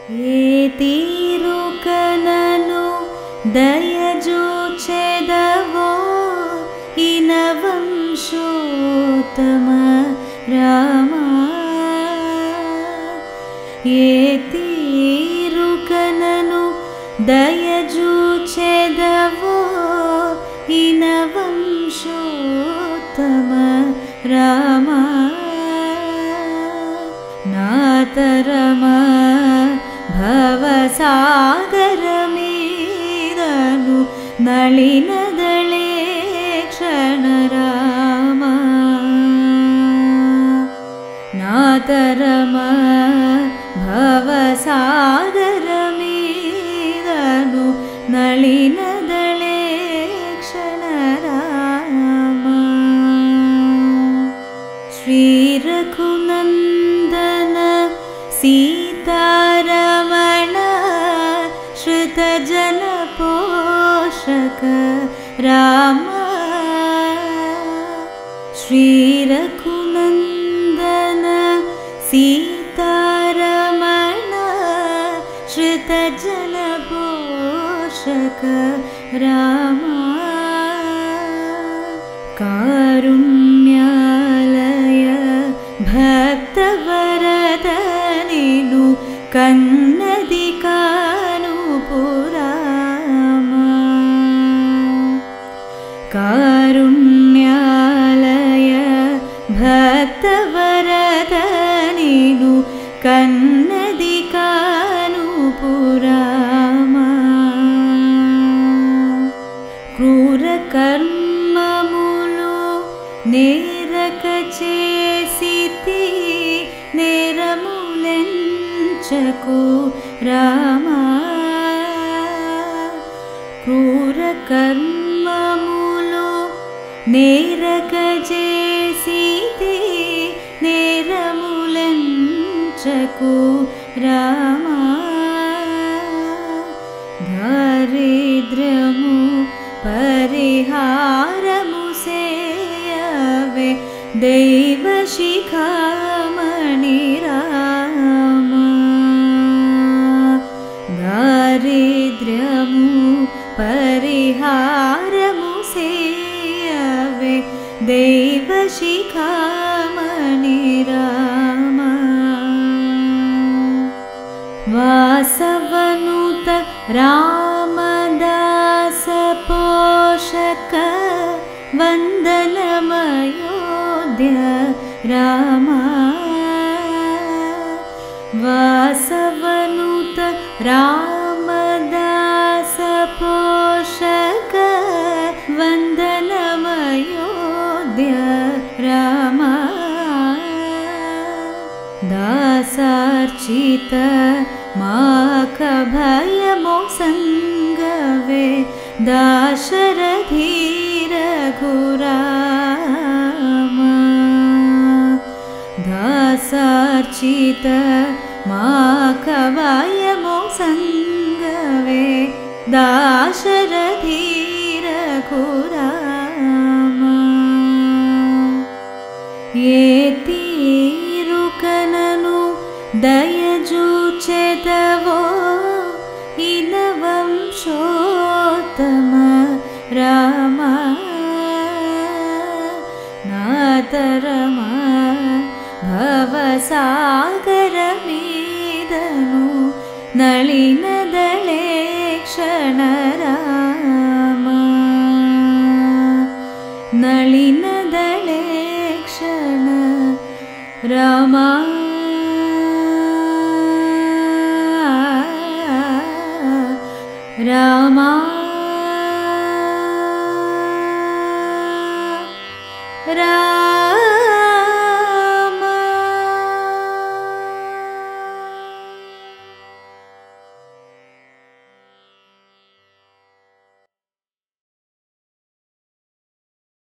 ಏತಿರುಕನನು ದಯಜೂಚೆದವೋ ಇನವಂಶೋತ್ತಮ ರಾಮ ಏತಿರುಕನನು ದಯಜೂಚೆದವೋ ಇನವಂಶೋತ್ತಮ ರಾಮ ನಾತರಮ ಭವಸಾಗರಮೀದನು ನಳಿನದಳೆ ಕ್ಷಣ ರಾಮ ನಾತರಮ ಭವಸಾಗರಮೀದನು ನಳಿನದಳೆ ಕ್ಷಣ ರಾಮ ಶ್ರೀರಘುನಂದನ सीतारमण श्रुतजन पोषक राम श्रीरघुनंदन सीतारमण श्रुतजन पोषक राम कारुण्यालय भक्तवरद कन्नदि कानुपुराम कारुण्यालय भक्तवरदनीनु कन्नदि कानुपुराम क्रूरकर्ममुलु नेरक चेसिति नेरमुलेंचको राम क्रूरकर्ममुलु नेरक चेसिति नेरमुलेंचको राम दारिद्र्यमु परिहारमु सेयवे दैवशिखामणि राम दारिद्र्यमु परिहारमु सेयवे दैवशिखामणि राम वासवनुत रामदास पोषक वन्दनमयोध्य राम वासवनुत रामदास पोषक वन्दनमयोध्य राम दासार्चित माखभयमो संगवे दाशरथी रघुराम दासार्चित माखभयमो संगवे दाशरथी रघुराम ಏತಿರುಕನನು ದಯಜೂಚೆದವೋ ಇನವಂಶೋತ್ತಮ ರಾಮ ನಾತರಮ ಭವಸಾಗರಮೀದನು ನಳಿನದಳೆ ಕ್ಷಣ ರಾಮ ನಳಿನದಳೆ ಕ್ಷಣ ರಾಮ ರಾಮ